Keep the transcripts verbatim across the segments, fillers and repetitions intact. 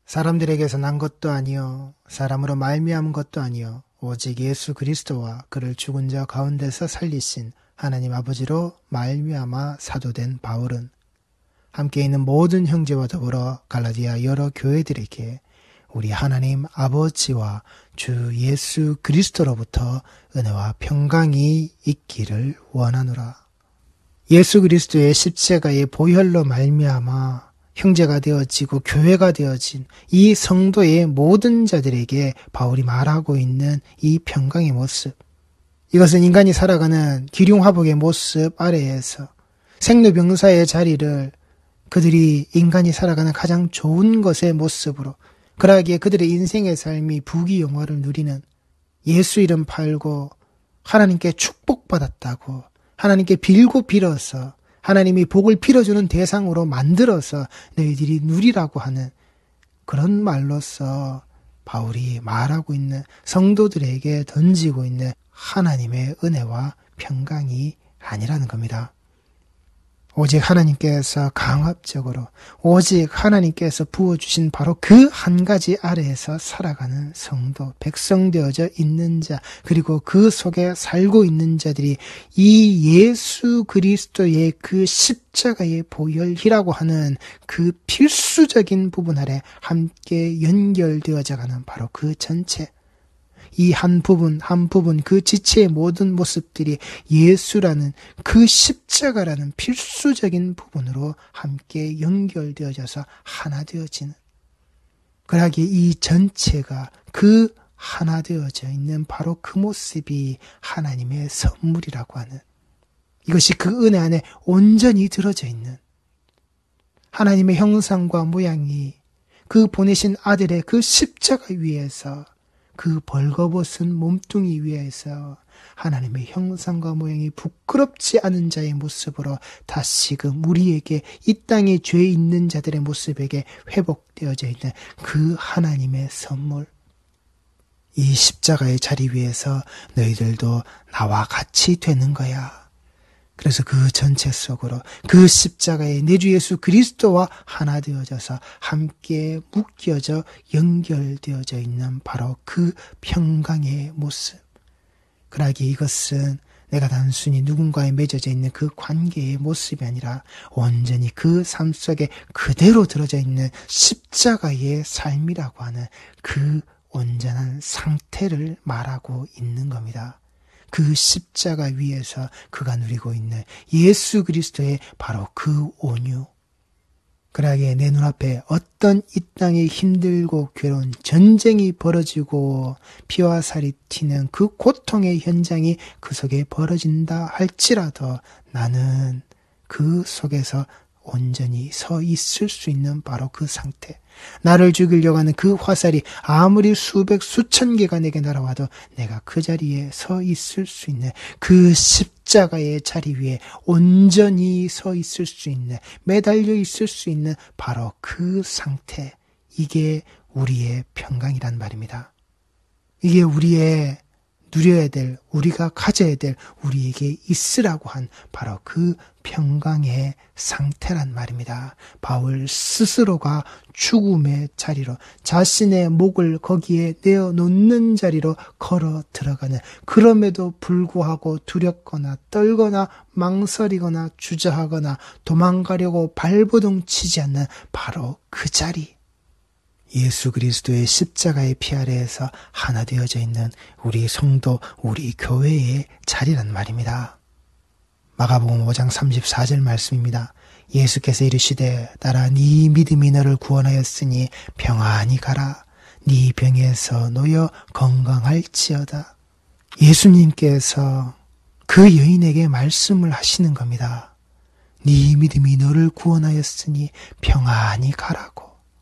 사람들에게서 난 것도 아니요 사람으로 말미암은 것도 아니요 오직 예수 그리스도와 그를 죽은 자 가운데서 살리신 하나님 아버지로 말미암아 사도된 바울은 함께 있는 모든 형제와 더불어 갈라디아 여러 교회들에게 우리 하나님 아버지와 주 예수 그리스도로부터 은혜와 평강이 있기를 원하노라. 예수 그리스도의 십자가의 보혈로 말미암아 형제가 되어지고 교회가 되어진 이 성도의 모든 자들에게 바울이 말하고 있는 이 평강의 모습, 이것은 인간이 살아가는 기륭화복의 모습 아래에서 생로병사의 자리를 그들이 인간이 살아가는 가장 좋은 것의 모습으로, 그러기에 그들의 인생의 삶이 부귀영화를 누리는, 예수 이름 팔고 하나님께 축복받았다고 하나님께 빌고 빌어서 하나님이 복을 빌어주는 대상으로 만들어서 너희들이 누리라고 하는 그런 말로서 바울이 말하고 있는, 성도들에게 던지고 있는 하나님의 은혜와 평강이 아니라는 겁니다. 오직 하나님께서 강압적으로, 오직 하나님께서 부어주신 바로 그 한 가지 아래에서 살아가는 성도, 백성 되어져 있는 자, 그리고 그 속에 살고 있는 자들이 이 예수 그리스도의 그 십자가의 보혈이라고 하는 그 필수적인 부분 아래 함께 연결되어져 가는 바로 그 전체, 이 한 부분 한 부분 그 지체의 모든 모습들이 예수라는 그 십자가라는 필수적인 부분으로 함께 연결되어져서 하나 되어지는, 그러기에 이 전체가 그 하나 되어져 있는 바로 그 모습이 하나님의 선물이라고 하는, 이것이 그 은혜 안에 온전히 들어져 있는 하나님의 형상과 모양이 그 보내신 아들의 그 십자가 위에서, 그 벌거벗은 몸뚱이 위에서 하나님의 형상과 모양이 부끄럽지 않은 자의 모습으로 다시금 우리에게, 이 땅에 죄 있는 자들의 모습에게 회복되어져 있는 그 하나님의 선물, 이 십자가의 자리 위에서 너희들도 나와 같이 되는 거야. 그래서 그 전체 속으로 그 십자가의 내 주 예수 그리스도와 하나 되어져서 함께 묶여져 연결되어져 있는 바로 그 평강의 모습. 그러기에 이것은 내가 단순히 누군가에 맺어져 있는 그 관계의 모습이 아니라 온전히 그 삶 속에 그대로 들어져 있는 십자가의 삶이라고 하는 그 온전한 상태를 말하고 있는 겁니다. 그 십자가 위에서 그가 누리고 있는 예수 그리스도의 바로 그 온유. 그러기에 내 눈앞에 어떤 이 땅에 힘들고 괴로운 전쟁이 벌어지고 피와 살이 튀는 그 고통의 현장이 그 속에 벌어진다 할지라도 나는 그 속에서 온전히 서 있을 수 있는 바로 그 상태, 나를 죽이려고 하는 그 화살이 아무리 수백 수천 개가 내게 날아와도 내가 그 자리에 서 있을 수 있는, 그 십자가의 자리 위에 온전히 서 있을 수 있는, 매달려 있을 수 있는 바로 그 상태, 이게 우리의 평강이란 말입니다. 이게 우리의 누려야 될, 우리가 가져야 될, 우리에게 있으라고 한 바로 그 평강의 상태란 말입니다. 바울 스스로가 죽음의 자리로, 자신의 목을 거기에 내어놓는 자리로 걸어 들어가는, 그럼에도 불구하고 두렵거나 떨거나 망설이거나 주저하거나 도망가려고 발버둥 치지 않는 바로 그 자리, 예수 그리스도의 십자가의 피 아래에서 하나 되어져 있는 우리 성도, 우리 교회의 자리란 말입니다. 마가복음 오 장 삼십사 절 말씀입니다. 예수께서 이르시되 따라 네 믿음이 너를 구원하였으니 평안히 가라. 네 병에서 놓여 건강할지어다. 예수님께서 그 여인에게 말씀을 하시는 겁니다. 네 믿음이 너를 구원하였으니 평안히 가라고.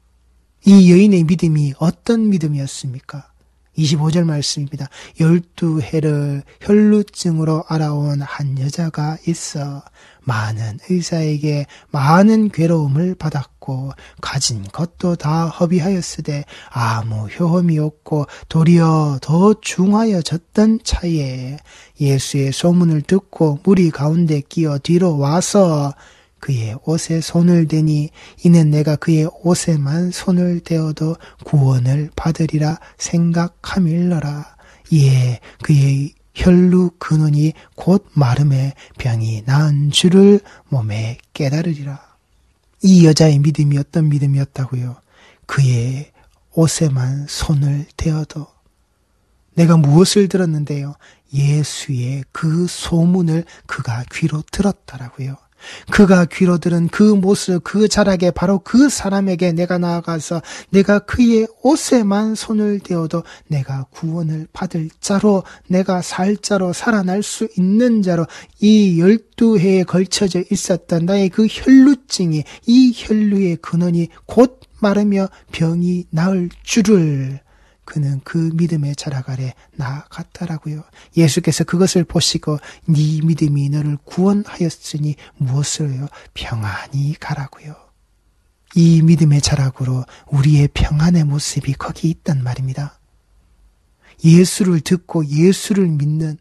이 여인의 믿음이 어떤 믿음이었습니까? 이십오 절 말씀입니다. 열두 해를 혈루증으로 알아온 한 여자가 있어 많은 의사에게 많은 괴로움을 받았고 가진 것도 다 허비하였으되 아무 효험이 없고 도리어 더 중하여졌던 차에 예수의 소문을 듣고 무리 가운데 끼어 뒤로 와서 그의 옷에 손을 대니 이는 내가 그의 옷에만 손을 대어도 구원을 받으리라 생각함일러라. 이에 그의 혈루 근원이 곧 마름에 병이 나은 줄을 몸에 깨달으리라. 이 여자의 믿음이 어떤 믿음이었다고요? 그의 옷에만 손을 대어도. 내가 무엇을 들었는데요? 예수의 그 소문을 그가 귀로 들었다라고요. 그가 귀로 들은 그 모습, 그 자락에 바로 그 사람에게 내가 나아가서 내가 그의 옷에만 손을 대어도 내가 구원을 받을 자로, 내가 살 자로, 살아날 수 있는 자로, 이 열두 해에 걸쳐져 있었던 나의 그 혈루증이, 이 혈루의 근원이 곧 마르며 병이 나을 줄을 그는 그 믿음의 자락 아래 나아갔다라고요. 예수께서 그것을 보시고 네 믿음이 너를 구원하였으니 무엇으로요? 평안히 가라고요. 이 믿음의 자락으로 우리의 평안의 모습이 거기 있단 말입니다. 예수를 듣고 예수를 믿는,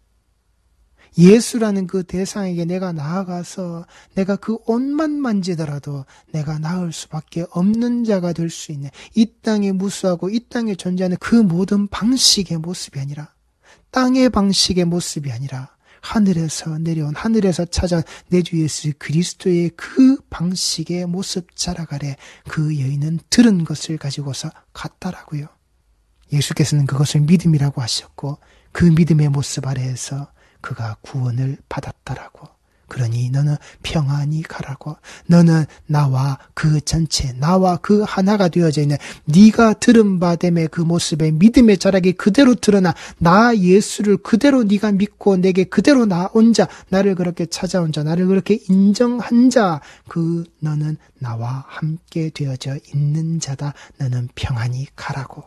예수라는 그 대상에게 내가 나아가서 내가 그 옷만 만지더라도 내가 나을 수밖에 없는 자가 될 수 있는, 이 땅에 무수하고 이 땅에 존재하는 그 모든 방식의 모습이 아니라, 땅의 방식의 모습이 아니라 하늘에서 내려온, 하늘에서 찾아온 내 주 예수 그리스도의 그 방식의 모습 자락 아래 그 여인은 들은 것을 가지고서 갔다라고요. 예수께서는 그것을 믿음이라고 하셨고 그 믿음의 모습 아래에서 그가 구원을 받았다라고. 그러니 너는 평안히 가라고. 너는 나와 그 전체, 나와 그 하나가 되어져 있는 네가 들은 바됨의 그 모습에 믿음의 자락이 그대로 드러나 나 예수를 그대로 네가 믿고 내게 그대로 나온 자, 나를 그렇게 찾아온 자, 나를 그렇게 인정한 자, 그 너는 나와 함께 되어져 있는 자다. 너는 평안히 가라고.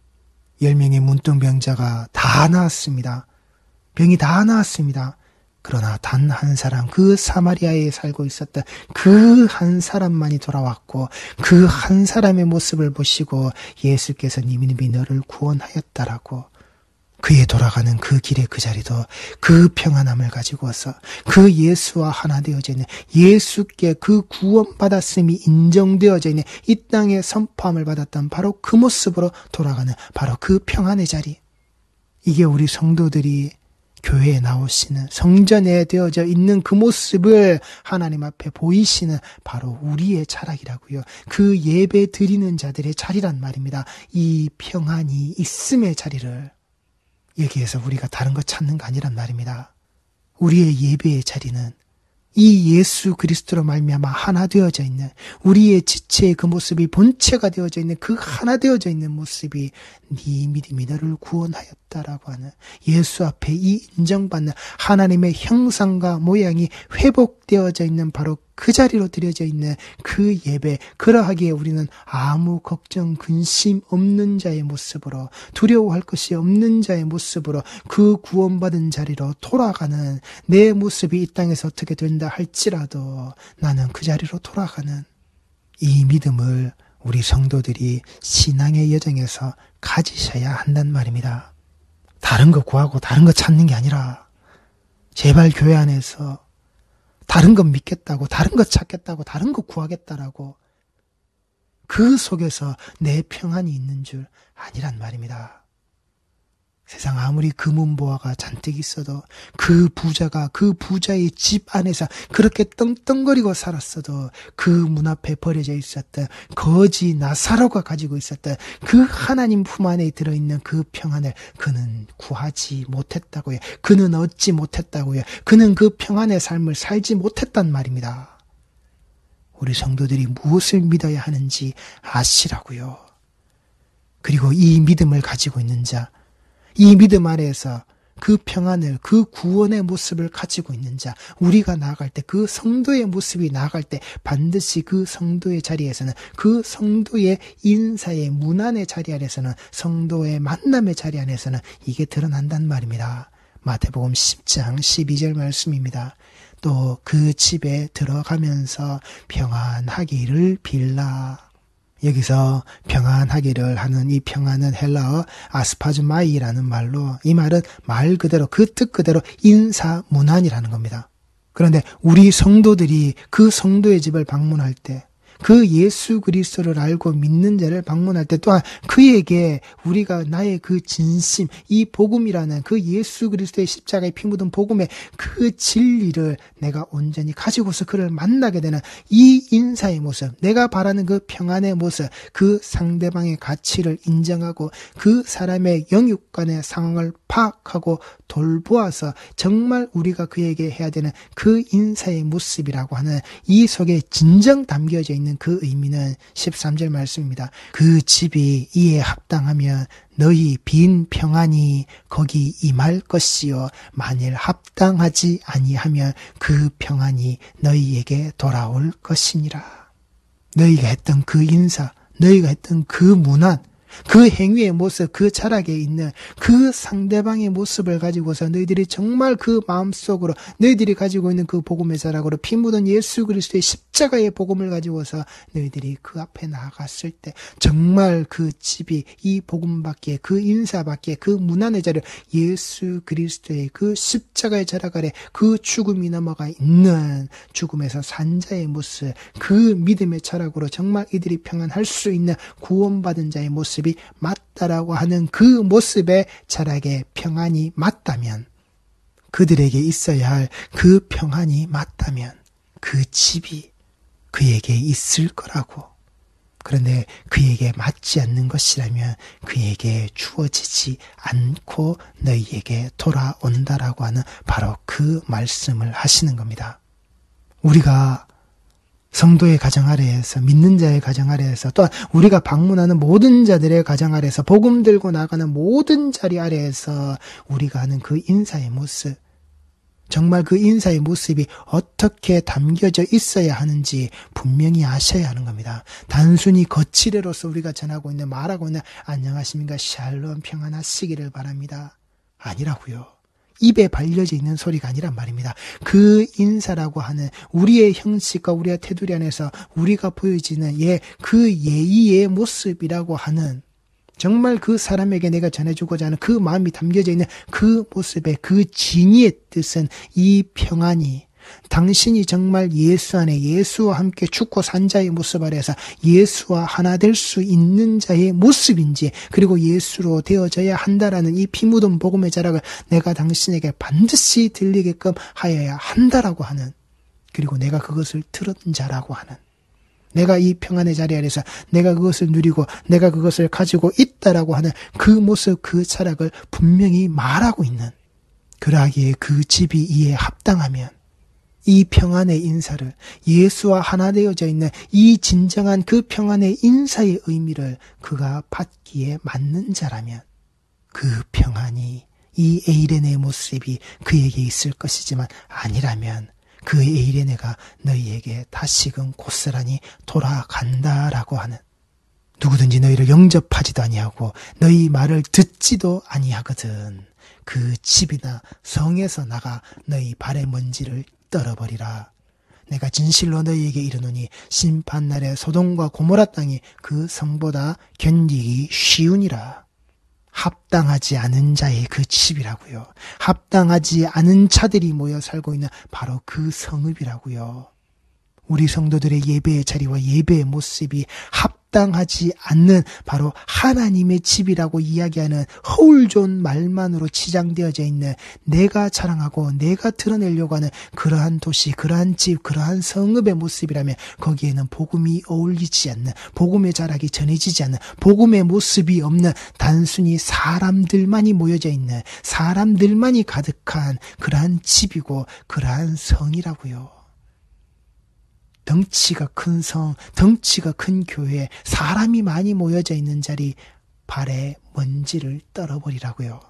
열 명의 문둥병자가 다 나았습니다. 병이 다 나았습니다. 그러나 단 한 사람, 그 사마리아에 살고 있었던 그 한 사람만이 돌아왔고 그 한 사람의 모습을 보시고 예수께서 네 믿음이 너를 구원하였다라고. 그의 돌아가는 그 길의 그 자리도 그 평안함을 가지고 와서 그 예수와 하나 되어져 있는, 예수께 그 구원받았음이 인정되어져 있는 이 땅에 선포함을 받았던 바로 그 모습으로 돌아가는 바로 그 평안의 자리. 이게 우리 성도들이 교회에 나오시는, 성전에 되어져 있는 그 모습을 하나님 앞에 보이시는 바로 우리의 자락이라고요. 그 예배 드리는 자들의 자리란 말입니다. 이 평안이 있음의 자리를, 여기에서 우리가 다른 거 찾는 거 아니란 말입니다. 우리의 예배의 자리는 이 예수 그리스도로 말미암아 하나 되어져 있는, 우리의 지체의 그 모습이 본체가 되어져 있는 그 하나 되어져 있는 모습이 네 믿음이 너를 구원하였다라고 하는, 예수 앞에 이 인정받는 하나님의 형상과 모양이 회복되어져 있는 바로 그 자리로 드려져 있는 그 예배, 그러하기에 우리는 아무 걱정 근심 없는 자의 모습으로, 두려워할 것이 없는 자의 모습으로 그 구원받은 자리로 돌아가는, 내 모습이 이 땅에서 어떻게 된다 할지라도 나는 그 자리로 돌아가는 이 믿음을 우리 성도들이 신앙의 여정에서 가지셔야 한단 말입니다. 다른 거 구하고 다른 거 찾는 게 아니라 제발 교회 안에서 다른 것 믿겠다고, 다른 것 찾겠다고, 다른 것 구하겠다라고 그 속에서 내 평안이 있는 줄 아니란 말입니다. 세상 아무리 금은보화가 잔뜩 있어도, 그 부자가 그 부자의 집 안에서 그렇게 떵떵거리고 살았어도 그 문 앞에 버려져 있었던 거지 나사로가 가지고 있었던 그 하나님 품 안에 들어있는 그 평안을 그는 구하지 못했다고요. 그는 얻지 못했다고요. 그는 그 평안의 삶을 살지 못했단 말입니다. 우리 성도들이 무엇을 믿어야 하는지 아시라고요. 그리고 이 믿음을 가지고 있는 자, 이 믿음 아래에서 그 평안을, 그 구원의 모습을 가지고 있는 자, 우리가 나아갈 때, 그 성도의 모습이 나아갈 때 반드시 그 성도의 자리에서는, 그 성도의 인사의 문안의 자리 안에서는, 성도의 만남의 자리 안에서는 이게 드러난단 말입니다. 마태복음 십 장 십이 절 말씀입니다. 또 그 집에 들어가면서 평안하기를 빌라. 여기서 평안하기를 하는 이 평안은 헬라어 아스파즈마이라는 말로, 이 말은 말 그대로, 그 뜻 그대로 인사문안이라는 겁니다. 그런데 우리 성도들이 그 성도의 집을 방문할 때, 그 예수 그리스도를 알고 믿는 자를 방문할 때 또한 그에게 우리가 나의 그 진심, 이 복음이라는 그 예수 그리스도의 십자가에 피 묻은 복음의 그 진리를 내가 온전히 가지고서 그를 만나게 되는 이 인사의 모습, 내가 바라는 그 평안의 모습, 그 상대방의 가치를 인정하고 그 사람의 영육간의 상황을 파악하고 돌보아서 정말 우리가 그에게 해야 되는 그 인사의 모습이라고 하는 이 속에 진정 담겨져 있는 그 의미는 십삼 절 말씀입니다. 그 집이 이에 합당하면 너희 빈 평안이 거기 임할 것이요 만일 합당하지 아니하면 그 평안이 너희에게 돌아올 것이니라. 너희가 했던 그 인사, 너희가 했던 그 문안, 그 행위의 모습, 그 자락에 있는 그 상대방의 모습을 가지고서 너희들이 정말 그 마음속으로 너희들이 가지고 있는 그 복음의 자락으로 피 묻은 예수 그리스도의 십자가의 복음을 가지고서 너희들이 그 앞에 나아갔을 때 정말 그 집이 이 복음밖에, 그 인사밖에, 그 문안의 자를 예수 그리스도의 그 십자가의 자락 아래 그 죽음이 넘어가 있는 죽음에서 산 자의 모습, 그 믿음의 자락으로 정말 이들이 평안할 수 있는 구원받은 자의 모습 이 맞다라고 하는 그 모습의 자락에 평안이 맞다면, 그들에게 있어야 할 그 평안이 맞다면 그 집이 그에게 있을 거라고. 그런데 그에게 맞지 않는 것이라면 그에게 주어지지 않고 너희에게 돌아온다라고 하는 바로 그 말씀을 하시는 겁니다. 우리가 성도의 가정 아래에서, 믿는 자의 가정 아래에서, 또한 우리가 방문하는 모든 자들의 가정 아래에서, 복음 들고 나가는 모든 자리 아래에서 우리가 하는 그 인사의 모습, 정말 그 인사의 모습이 어떻게 담겨져 있어야 하는지 분명히 아셔야 하는 겁니다. 단순히 거칠애로서 우리가 전하고 있는, 말하고 있는 안녕하십니까, 샬롬, 평안하시기를 바랍니다, 아니라고요. 입에 발려져 있는 소리가 아니란 말입니다. 그 인사라고 하는 우리의 형식과 우리의 테두리 안에서 우리가 보여지는 예, 그 예의의 모습이라고 하는, 정말 그 사람에게 내가 전해주고자 하는 그 마음이 담겨져 있는 그 모습의 그 진의의 뜻은 이 평안이, 당신이 정말 예수 안에 예수와 함께 죽고 산 자의 모습 아래에서 예수와 하나 될 수 있는 자의 모습인지, 그리고 예수로 되어져야 한다라는 이 피 묻은 복음의 자락을 내가 당신에게 반드시 들리게끔 하여야 한다라고 하는, 그리고 내가 그것을 들은 자라고 하는, 내가 이 평안의 자리 아래서 내가 그것을 누리고 내가 그것을 가지고 있다라고 하는 그 모습, 그 자락을 분명히 말하고 있는, 그러하기에 그 집이 이에 합당하면 이 평안의 인사를, 예수와 하나 되어져 있는 이 진정한 그 평안의 인사의 의미를 그가 받기에 맞는 자라면 그 평안이, 이 에이레네의 모습이 그에게 있을 것이지만 아니라면 그 에이레네가 너희에게 다시금 고스란히 돌아간다라고 하는, 누구든지 너희를 영접하지도 아니하고 너희 말을 듣지도 아니하거든 그 집이나 성에서 나가 너희 발의 먼지를 떨어버리라. 내가 진실로 너희에게 이르노니 심판날에 소돔과 고모라 땅이 그 성보다 견디기 쉬우니라. 합당하지 않은 자의 그 집이라고요. 합당하지 않은 자들이 모여 살고 있는 바로 그 성읍이라고요. 우리 성도들의 예배의 자리와 예배의 모습이 합당하지 않는 바로 하나님의 집이라고 이야기하는 허울 좋은 말만으로 치장되어져 있는, 내가 자랑하고 내가 드러내려고 하는 그러한 도시, 그러한 집, 그러한 성읍의 모습이라면 거기에는 복음이 어울리지 않는, 복음의 자락이 전해지지 않는, 복음의 모습이 없는 단순히 사람들만이 모여져 있는, 사람들만이 가득한 그러한 집이고 그러한 성이라고요. 덩치가 큰 성, 덩치가 큰 교회, 사람이 많이 모여져 있는 자리, 발에 먼지를 떨어버리라고요.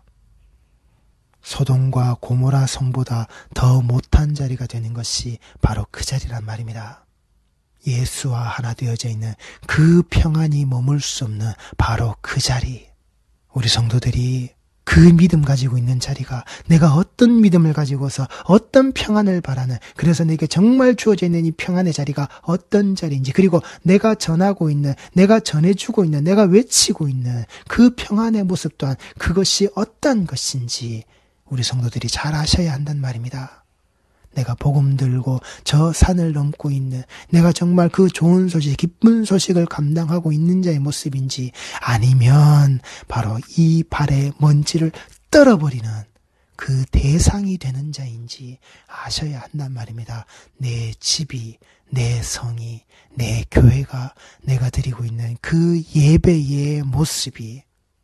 소돔과 고모라 성보다 더 못한 자리가 되는 것이 바로 그 자리란 말입니다. 예수와 하나 되어져 있는 그 평안이 머물 수 없는 바로 그 자리, 우리 성도들이 그 믿음 가지고 있는 자리가, 내가 어떤 믿음을 가지고서 어떤 평안을 바라는, 그래서 내게 정말 주어져 있는 이 평안의 자리가 어떤 자리인지, 그리고 내가 전하고 있는, 내가 전해주고 있는, 내가 외치고 있는 그 평안의 모습 또한 그것이 어떤 것인지 우리 성도들이 잘 아셔야 한단 말입니다. 내가 복음 들고 저 산을 넘고 있는, 내가 정말 그 좋은 소식, 기쁜 소식을 감당하고 있는 자의 모습인지, 아니면 바로 이 발의 먼지를 떨어버리는 그 대상이 되는 자인지 아셔야 한단 말입니다. 내 집이, 내 성이, 내 교회가, 내가 드리고 있는 그 예배의 모습이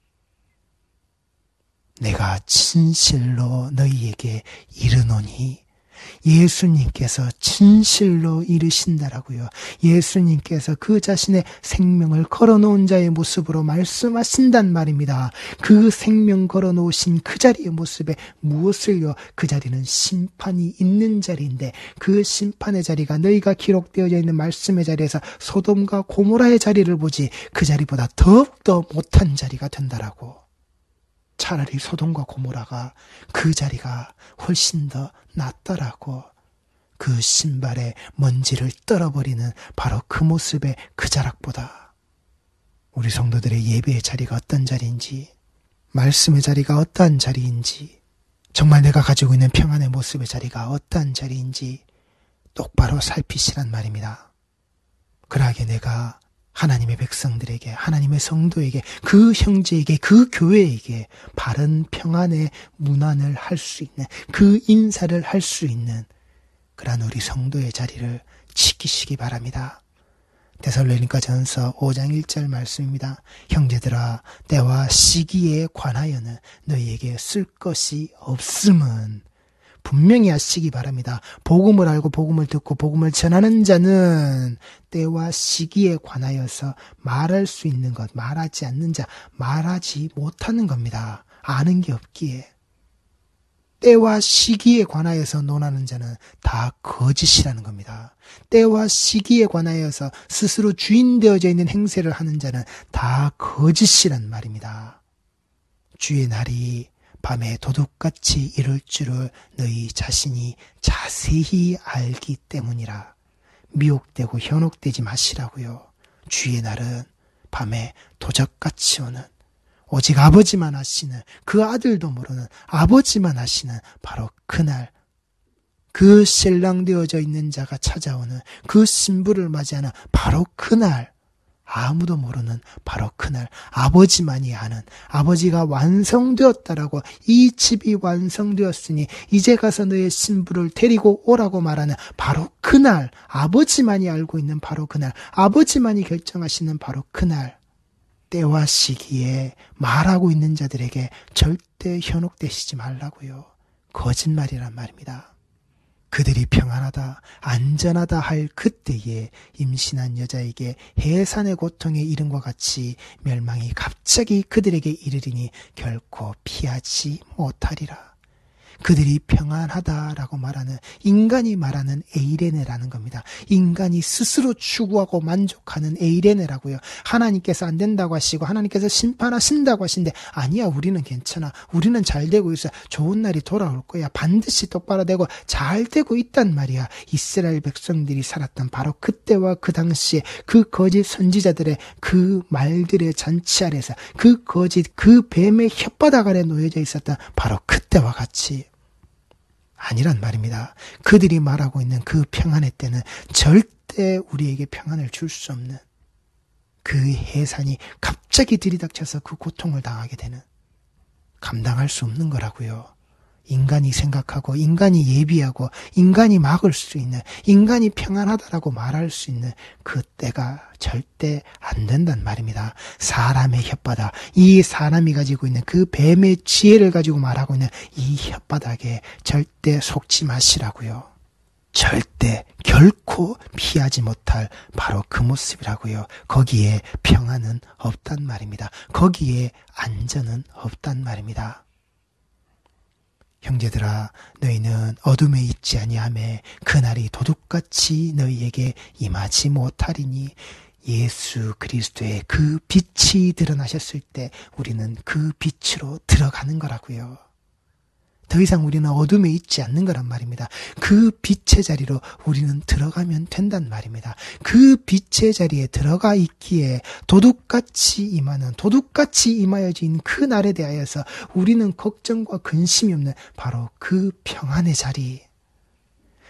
내가 진실로 너희에게 이르노니, 예수님께서 진실로 이르신다라고요. 예수님께서 그 자신의 생명을 걸어놓은 자의 모습으로 말씀하신단 말입니다. 그 생명 걸어놓으신 그 자리의 모습에 무엇을요? 그 자리는 심판이 있는 자리인데, 그 심판의 자리가 너희가 기록되어져 있는 말씀의 자리에서 소돔과 고모라의 자리를 보지 그 자리보다 더욱더 못한 자리가 된다라고. 차라리 소돔과 고모라가 그 자리가 훨씬 더 낫더라고. 그 신발의 먼지를 떨어버리는 바로 그 모습의 그 자락보다 우리 성도들의 예배의 자리가 어떤 자리인지, 말씀의 자리가 어떠한 자리인지, 정말 내가 가지고 있는 평안의 모습의 자리가 어떠한 자리인지 똑바로 살피시란 말입니다. 그러하게 내가 하나님의 백성들에게, 하나님의 성도에게, 그 형제에게, 그 교회에게 바른 평안의 문안을 할 수 있는, 그 인사를 할 수 있는 그러한 우리 성도의 자리를 지키시기 바랍니다. 데살로니가전서 오 장 일 절 말씀입니다. 형제들아, 때와 시기에 관하여는 너희에게 쓸 것이 없음은 분명히 하시기 바랍니다. 복음을 알고 복음을 듣고 복음을 전하는 자는 때와 시기에 관하여서 말할 수 있는 것, 말하지 않는 자, 말하지 못하는 겁니다. 아는 게 없기에. 때와 시기에 관하여서 논하는 자는 다 거짓이라는 겁니다. 때와 시기에 관하여서 스스로 주인 되어져 있는 행세를 하는 자는 다 거짓이란 말입니다. 주의 날이 밤에 도둑같이 이룰 줄을 너희 자신이 자세히 알기 때문이라. 미혹되고 현혹되지 마시라고요. 주의 날은 밤에 도적같이 오는, 오직 아버지만 아시는, 그 아들도 모르는 아버지만 아시는 바로 그날, 그 신랑 되어져 있는 자가 찾아오는, 그 신부를 맞이하는 바로 그날, 아무도 모르는 바로 그날, 아버지만이 아는, 아버지가 완성되었다라고, 이 집이 완성되었으니 이제 가서 너의 신부를 데리고 오라고 말하는 바로 그날, 아버지만이 알고 있는 바로 그날, 아버지만이 결정하시는 바로 그날, 때와 시기에 말하고 있는 자들에게 절대 현혹되시지 말라고요. 거짓말이란 말입니다. 그들이 평안하다, 안전하다 할 그때에 임신한 여자에게 해산의 고통에 이름과 같이 멸망이 갑자기 그들에게 이르리니 결코 피하지 못하리라. 그들이 평안하다라고 말하는, 인간이 말하는 에이레네라는 겁니다. 인간이 스스로 추구하고 만족하는 에이레네라고요. 하나님께서 안 된다고 하시고 하나님께서 심판하신다고 하신데, 아니야, 우리는 괜찮아, 우리는 잘 되고 있어, 좋은 날이 돌아올 거야, 반드시 똑바로 되고 잘 되고 있단 말이야. 이스라엘 백성들이 살았던 바로 그때와 그 당시에 그 거짓 선지자들의 그 말들의 잔치 아래서, 그 거짓, 그 뱀의 혓바닥 아래 놓여져 있었던 바로 그때와 같이 아니란 말입니다. 그들이 말하고 있는 그 평안의 때는 절대 우리에게 평안을 줄 수 없는, 그 해산이 갑자기 들이닥쳐서 그 고통을 당하게 되는, 감당할 수 없는 거라고요. 인간이 생각하고 인간이 예비하고 인간이 막을 수 있는, 인간이 평안하다라고 말할 수 있는 그 때가 절대 안 된단 말입니다. 사람의 혓바닥, 이 사람이 가지고 있는 그 뱀의 지혜를 가지고 말하고 있는 이 혓바닥에 절대 속지 마시라고요. 절대 결코 피하지 못할 바로 그 모습이라고요. 거기에 평안은 없단 말입니다. 거기에 안전은 없단 말입니다. 형제들아, 너희는 어둠에 있지 아니하매 그날이 도둑같이 너희에게 임하지 못하리니, 예수 그리스도의 그 빛이 드러나셨을 때 우리는 그 빛으로 들어가는 거라고요. 더 이상 우리는 어둠에 있지 않는 거란 말입니다. 그 빛의 자리로 우리는 들어가면 된단 말입니다. 그 빛의 자리에 들어가 있기에 도둑같이 임하는, 도둑같이 임하여진 그 날에 대하여서 우리는 걱정과 근심이 없는 바로 그 평안의 자리,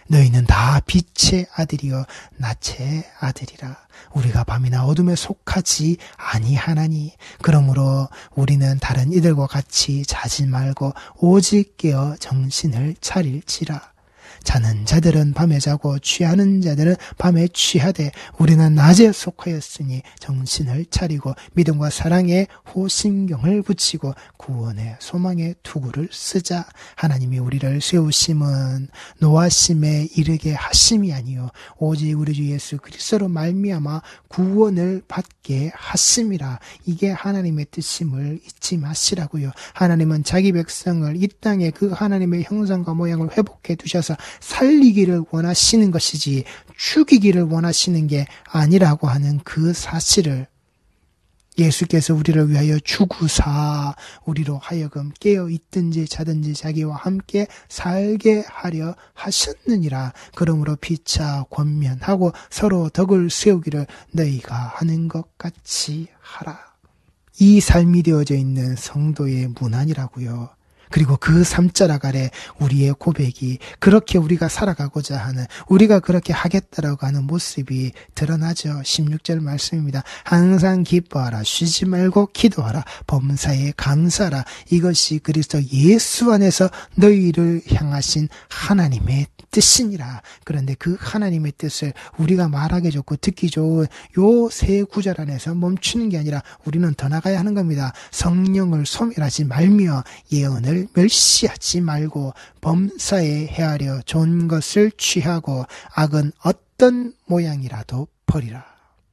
너희는 다 빛의 아들이요 낯의 아들이라. 우리가 밤이나 어둠에 속하지 아니하나니. 그러므로 우리는 다른 이들과 같이 자지 말고 오직 깨어 정신을 차릴지라. 자는 자들은 밤에 자고 취하는 자들은 밤에 취하되 우리는 낮에 속하였으니 정신을 차리고 믿음과 사랑에 호심경을 붙이고 구원의 소망의 투구를 쓰자. 하나님이 우리를 세우심은 노하심에 이르게 하심이 아니요 오직 우리 주 예수 그리스도로 말미암아 구원을 받게 하심이라. 이게 하나님의 뜻임을 잊지 마시라고요. 하나님은 자기 백성을 이 땅에 그 하나님의 형상과 모양을 회복해 두셔서 살리기를 원하시는 것이지 죽이기를 원하시는 게 아니라고 하는 그 사실을 예수께서 우리를 위하여 죽으사 우리로 하여금 깨어 있든지 자든지 자기와 함께 살게 하려 하셨느니라. 그러므로 피차 권면하고 서로 덕을 세우기를 너희가 하는 것 같이 하라. 이 삶이 되어져 있는 성도의 문안이라고요. 그리고 그 삼자락 아래 우리의 고백이 그렇게 우리가 살아가고자 하는, 우리가 그렇게 하겠다라고 하는 모습이 드러나죠. 십육 절 말씀입니다. 항상 기뻐하라, 쉬지 말고 기도하라, 범사에 감사하라. 이것이 그리스도 예수 안에서 너희를 향하신 하나님의 뜻이니라. 그런데 그 하나님의 뜻을 우리가 말하기 좋고 듣기 좋은 요 세 구절 안에서 멈추는 게 아니라 우리는 더 나가야 하는 겁니다. 성령을 소멸하지 말며 예언을 멸시하지 말고 범사에 헤아려 좋은 것을 취하고 악은 어떤 모양이라도 버리라.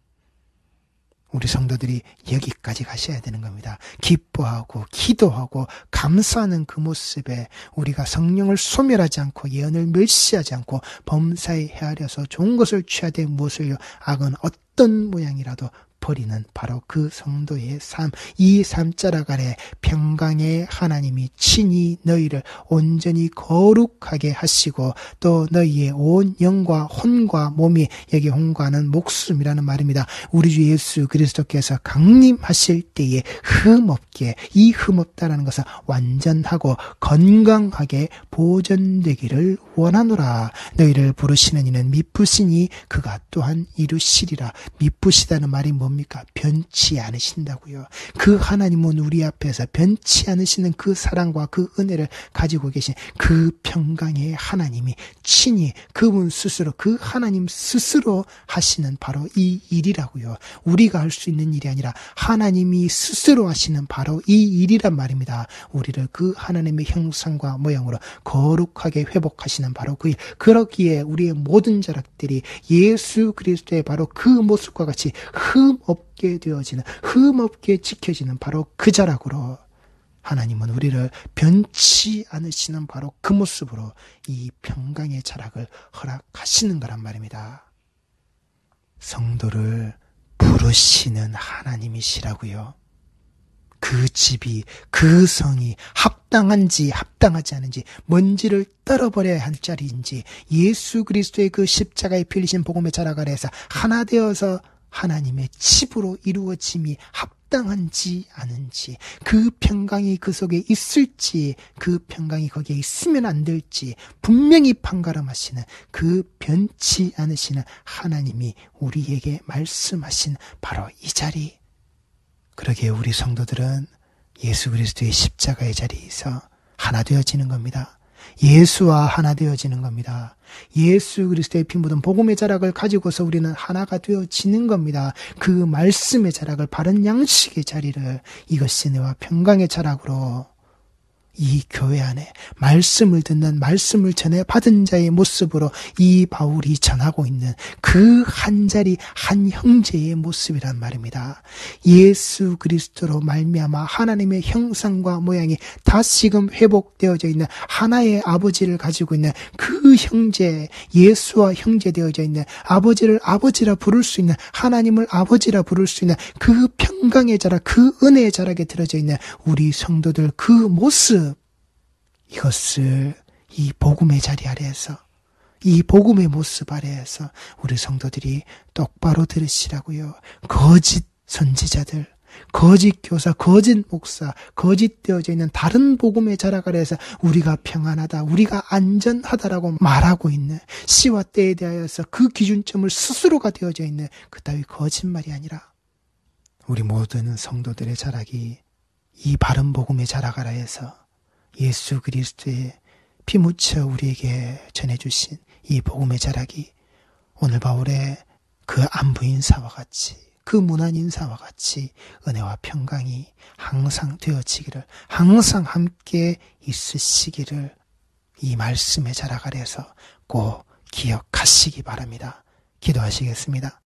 우리 성도들이 여기까지 가셔야 되는 겁니다. 기뻐하고 기도하고 감사하는 그 모습에 우리가 성령을 소멸하지 않고 예언을 멸시하지 않고 범사에 헤아려서 좋은 것을 취하되 무엇을요? 악은 어떤 모양이라도 버리는 바로 그 성도의 삶. 이 삼자락 아래 평강의 하나님이 친히 너희를 온전히 거룩하게 하시고 또 너희의 온 영과 혼과 몸이, 여기 혼과는 목숨이라는 말입니다. 우리 주 예수 그리스도께서 강림하실 때에 흠없게, 이 흠없다라는 것은 완전하고 건강하게 보존되기를 원하노라. 너희를 부르시는 이는 미쁘시니 그가 또한 이루시리라. 미쁘시다는 말이 뭡니까? 뭡니까? 변치 않으신다고요. 그 하나님은 우리 앞에서 변치 않으시는 그 사랑과 그 은혜를 가지고 계신 그 평강의 하나님이 친히 그분 스스로, 그 하나님 스스로 하시는 바로 이 일이라고요. 우리가 할 수 있는 일이 아니라 하나님이 스스로 하시는 바로 이 일이란 말입니다. 우리를 그 하나님의 형상과 모양으로 거룩하게 회복하시는 바로 그 일. 그러기에 우리의 모든 자락들이 예수 그리스도의 바로 그 모습과 같이 흠 없게 되어지는, 흠없게 지켜지는 바로 그 자락으로 하나님은 우리를 변치 않으시는 바로 그 모습으로 이 평강의 자락을 허락하시는 거란 말입니다. 성도를 부르시는 하나님이시라고요. 그 집이, 그 성이 합당한지 합당하지 않은지, 먼지를 떨어버려야 할 자리인지, 예수 그리스도의 그 십자가에 필리신 복음의 자락 아래에서 하나 되어서 하나님의 집으로 이루어짐이 합당한지 않은지, 그 평강이 그 속에 있을지, 그 평강이 거기에 있으면 안 될지 분명히 판가름하시는 그 변치 않으시는 하나님이 우리에게 말씀하신 바로 이 자리. 그러기에 우리 성도들은 예수 그리스도의 십자가의 자리에서 하나 되어지는 겁니다. 예수와 하나 되어지는 겁니다. 예수 그리스도의 피 묻은 복음의 자락을 가지고서 우리는 하나가 되어지는 겁니다. 그 말씀의 자락을, 바른 양식의 자리를, 이것이 내와 평강의 자락으로 이 교회 안에 말씀을 듣는, 말씀을 전해 받은 자의 모습으로 이 바울이 전하고 있는 그 한 자리 한 형제의 모습이란 말입니다. 예수 그리스도로 말미암아 하나님의 형상과 모양이 다시금 회복되어져 있는 하나의 아버지를 가지고 있는 그 형제, 예수와 형제되어져 있는, 아버지를 아버지라 부를 수 있는, 하나님을 아버지라 부를 수 있는 그 평강의 자락, 그 은혜의 자락에 들어져 있는 우리 성도들 그 모습, 이것을 이 복음의 자리 아래에서, 이 복음의 모습 아래에서 우리 성도들이 똑바로 들으시라고요. 거짓 선지자들, 거짓 교사, 거짓 목사, 거짓되어져 있는 다른 복음의 자락 아래에서 우리가 평안하다, 우리가 안전하다라고 말하고 있는, 시와 때에 대하여서 그 기준점을 스스로가 되어져 있는 그 따위 거짓말이 아니라 우리 모든 성도들의 자락이 이 바른 복음의 자락 아래에서 예수 그리스도의 피 묻혀 우리에게 전해주신 이 복음의 자락이 오늘 바울의 그 안부 인사와 같이, 그 문안 인사와 같이 은혜와 평강이 항상 되어지기를, 항상 함께 있으시기를 이 말씀의 자락 아래에서 꼭 기억하시기 바랍니다. 기도하시겠습니다.